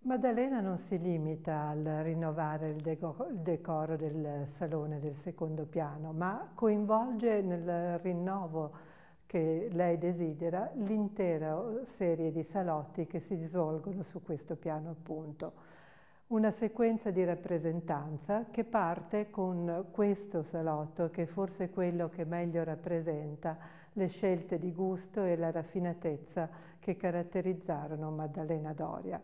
Maddalena non si limita al rinnovare il decoro del salone del secondo piano, ma coinvolge nel rinnovo che lei desidera l'intera serie di salotti che si svolgono su questo piano appunto. Una sequenza di rappresentanza che parte con questo salotto, che forse è quello che meglio rappresenta le scelte di gusto e la raffinatezza che caratterizzarono Maddalena Doria.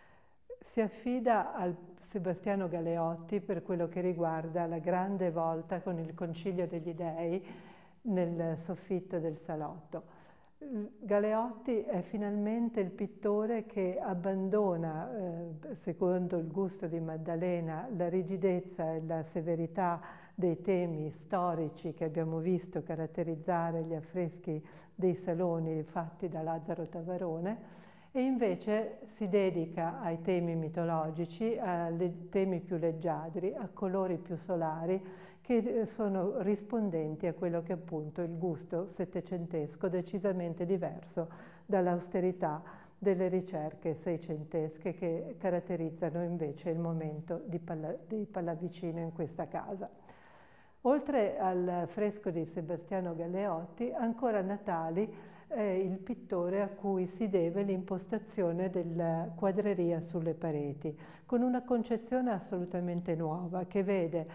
Si affida a Sebastiano Galeotti per quello che riguarda la grande volta con il Concilio degli Dei nel soffitto del salotto. Galeotti è finalmente il pittore che abbandona, secondo il gusto di Maddalena, la rigidezza e la severità dei temi storici che abbiamo visto caratterizzare gli affreschi dei saloni fatti da Lazzaro Tavarone, e invece si dedica ai temi mitologici, ai temi più leggiadri, a colori più solari, che sono rispondenti a quello che è appunto il gusto settecentesco, decisamente diverso dall'austerità delle ricerche seicentesche che caratterizzano invece il momento di Pallavicino in questa casa. Oltre al fresco di Sebastiano Galeotti, ancora Natali è il pittore a cui si deve l'impostazione della quadreria sulle pareti, con una concezione assolutamente nuova che vede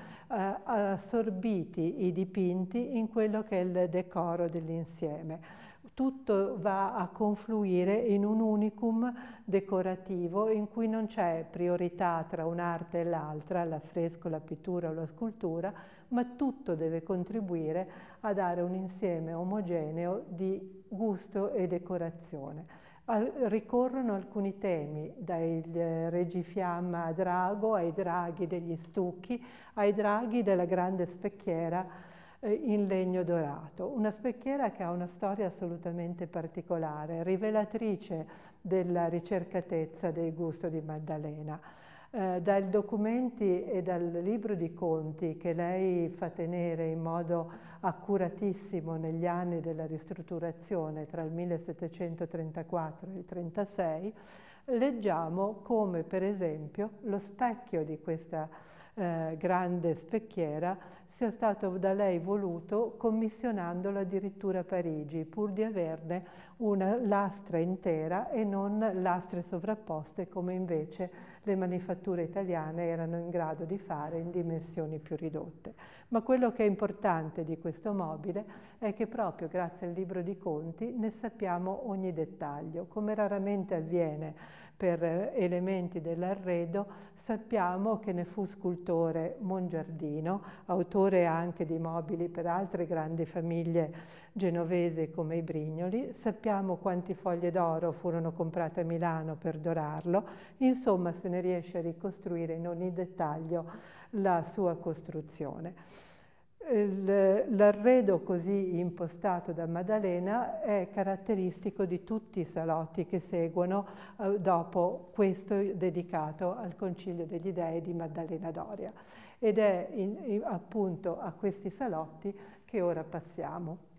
assorbiti i dipinti in quello che è il decoro dell'insieme. Tutto va a confluire in un unicum decorativo in cui non c'è priorità tra un'arte e l'altra, l'affresco, la pittura o la scultura, ma tutto deve contribuire a dare un insieme omogeneo di gusto e decorazione. Ricorrono alcuni temi, dai reggifiamma a drago, ai draghi degli stucchi, ai draghi della grande specchiera in legno dorato. Una specchiera che ha una storia assolutamente particolare, rivelatrice della ricercatezza del gusto di Maddalena. Dai documenti e dal libro di conti che lei fa tenere in modo accuratissimo negli anni della ristrutturazione tra il 1734 e il 36, leggiamo come per esempio lo specchio di questa grande specchiera sia stato da lei voluto commissionandolo addirittura a Parigi, pur di averne una lastra intera e non lastre sovrapposte come invece le manifatture italiane erano in grado di fare in dimensioni più ridotte. Ma quello che è importante di questo mobile è che proprio grazie al libro di conti ne sappiamo ogni dettaglio. Come raramente avviene per elementi dell'arredo, sappiamo che ne fu scultore Mongiardino, autore anche di mobili per altre grandi famiglie genovesi come i Brignoli, sappiamo quanti foglie d'oro furono comprate a Milano per dorarlo, insomma se ne riesce a ricostruire in ogni dettaglio la sua costruzione. L'arredo così impostato da Maddalena è caratteristico di tutti i salotti che seguono dopo questo dedicato al Concilio degli Dei di Maddalena Doria, ed è appunto a questi salotti che ora passiamo.